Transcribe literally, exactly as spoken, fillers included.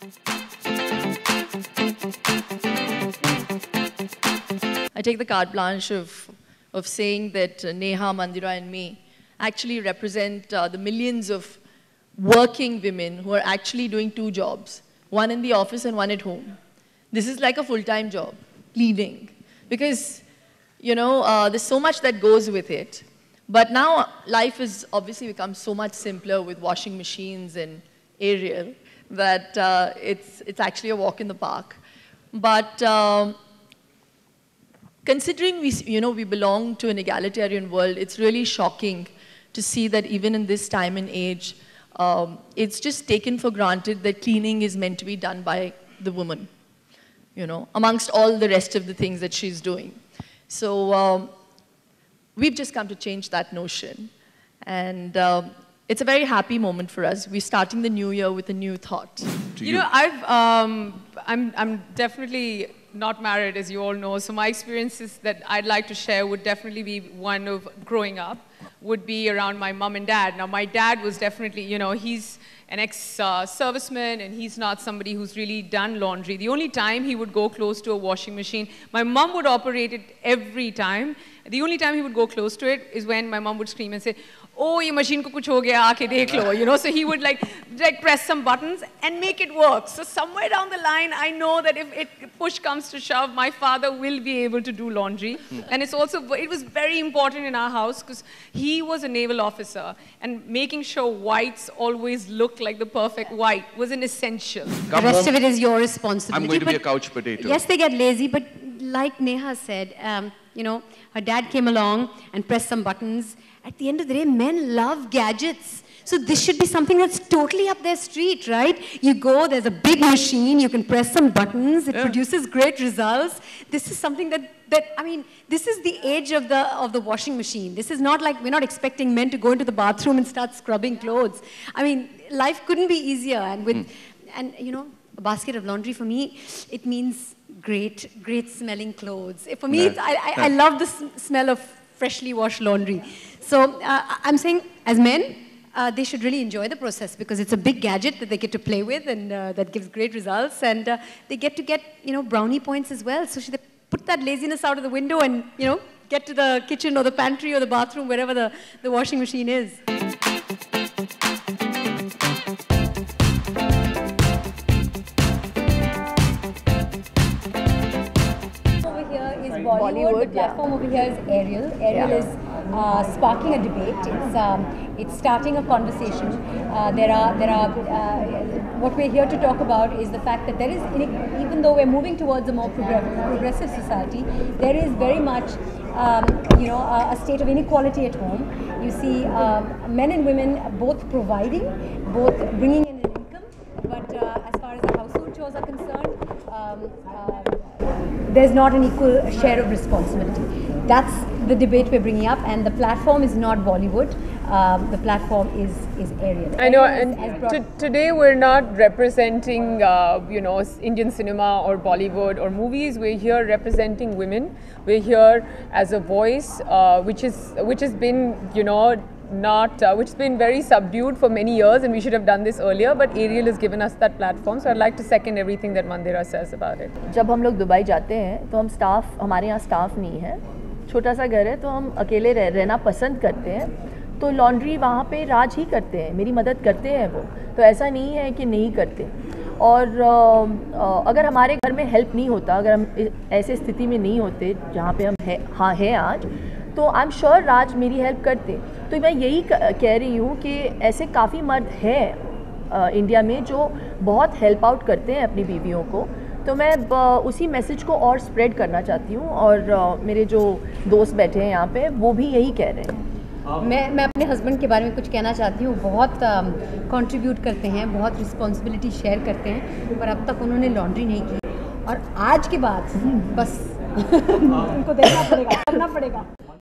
I take the carte blanche of, of saying that uh, Neha, Mandira and me actually represent uh, the millions of working women who are actually doing two jobs, one in the office and one at home. This is like a full-time job, cleaning, because, you know, uh, there's so much that goes with it. But now life has obviously become so much simpler with washing machines and Ariel that uh, it's, it's actually a walk in the park. But um, considering we, you know, we belong to an egalitarian world, it's really shocking to see that even in this time and age, um, it's just taken for granted that cleaning is meant to be done by the woman, you know, amongst all the rest of the things that she's doing. So um, we've just come to change that notion. And um, it's a very happy moment for us. We're starting the new year with a new thought. You, you know, I've, um, I'm, I'm definitely not married, as you all know, so my experiences that I'd like to share would definitely be one of growing up, would be around my mom and dad. Now, my dad was definitely, you know, he's an ex-serviceman, uh, and he's not somebody who's really done laundry. The only time he would go close to a washing machine, my mom would operate it every time. The only time he would go close to it is when my mom would scream and say, "Oh, ye machine ko kuch ho gaya, aake dekh lo," you know. So he would like, like press some buttons and make it work. So somewhere down the line, I know that if it push comes to shove, my father will be able to do laundry. Mm. And it's also, it was very important in our house because he was a naval officer, and making sure whites always look like the perfect white was an essential. The rest of it is your responsibility. I'm going to be a couch potato. Yes, they get lazy, but like Neha said, um, you know, her dad came along and pressed some buttons. At the end of the day, men love gadgets. So this should be something that's totally up their street, right? You go, there's a big machine, you can press some buttons, it yeah. produces great results. This is something that, that, I mean, this is the age of the, of the washing machine. This is not like, we're not expecting men to go into the bathroom and start scrubbing clothes. I mean, life couldn't be easier. And with, mm. and you know, a basket of laundry for me, it means great, great smelling clothes. For me, yeah. it's, I, I, I love the smell of freshly washed laundry. So uh, I'm saying, as men, uh, they should really enjoy the process because it's a big gadget that they get to play with, and uh, that gives great results, and uh, they get to get, you know, brownie points as well. So should they put that laziness out of the window and, you know, get to the kitchen or the pantry or the bathroom, wherever the, the washing machine is. Over here is Bollywood. Bollywood the platform yeah. over here is Ariel. Ariel yeah. is Uh, sparking a debate. It's um, it's starting a conversation. Uh, there are there are uh, what we're here to talk about is the fact that there is, even though we're moving towards a more progressive, progressive society, there is very much um, you know a, a state of inequality at home. You see um, men and women both providing, both bringing in an income, but uh, as far as the household chores are concerned, um, uh, there's not an equal share of responsibility. That's the debate we're bringing up, and the platform is not Bollywood. Um, the platform is is Ariel. I know, and to, today we're not representing, uh, you know, Indian cinema or Bollywood or movies. We're here representing women. We're here as a voice, uh, which is which has been, you know, not uh, which has been very subdued for many years, and we should have done this earlier. But Ariel has given us that platform, so I'd like to second everything that Mandira says about it. जब हम लोग Dubai जाते हैं, तो हम staff हमारे यहाँ staff नहीं है, छोटा सा घर है, तो हम अकेले रह, रहना पसंद करते हैं. तो लॉन्ड्री वहाँ पे राज ही करते हैं, मेरी मदद करते हैं वो, तो ऐसा नहीं है कि नहीं करते. और आ, अगर हमारे घर में हेल्प नहीं होता, अगर हम ऐसे स्थिति में नहीं होते जहाँ पे हम है हाँ हैं आज, तो आई एम श्योर राज मेरी हेल्प करते. तो मैं यही कह रही हूँ कि ऐसे काफ़ी मर्द हैं इंडिया में जो बहुत हेल्प आउट करते हैं अपनी बीवियों को. तो मैं उसी मैसेज को और स्प्रेड करना चाहती हूँ, और मेरे जो दोस्त बैठे हैं यहाँ पे वो भी यही कह रहे हैं. मैं मैं अपने हस्बैंड के बारे में कुछ कहना चाहती हूँ. बहुत कंट्रीब्यूट uh, करते हैं, बहुत रिस्पॉन्सिबिलिटी शेयर करते हैं, पर अब तक उन्होंने लॉन्ड्री नहीं की, और आज के बाद बस उनको देखना पड़ेगा, करना पड़ेगा.